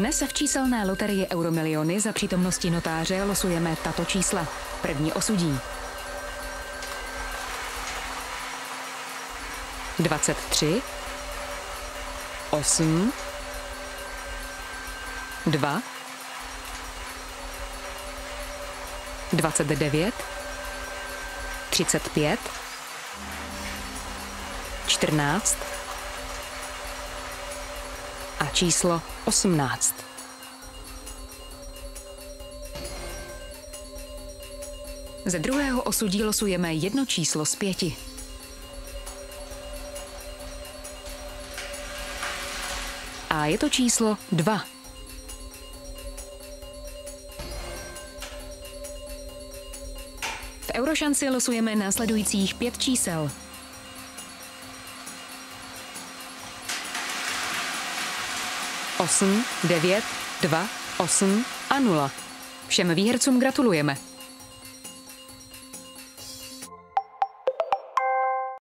Dnes v číselné loterii Euromiliony za přítomnosti notáře losujeme tato čísla. První osudí. 23, 8, 2, 29, 35, 14 a číslo 18. Ze druhého osudí losujeme jedno číslo z 5. A je to číslo 2. V Eurošanci losujeme následujících 5 čísel. 8, 9, 2, 8 a 0. Všem výhercům gratulujeme.